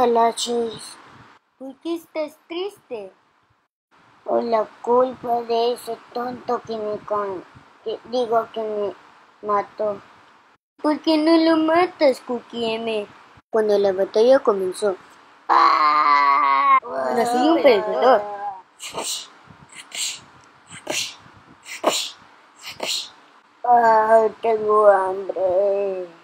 Hola, Chis. ¿Por qué estás triste? Por la culpa de ese tonto que me mató. ¿Por qué no lo matas, Cookiemale? Cuando la batalla comenzó, nació un perdedor. Tengo hambre.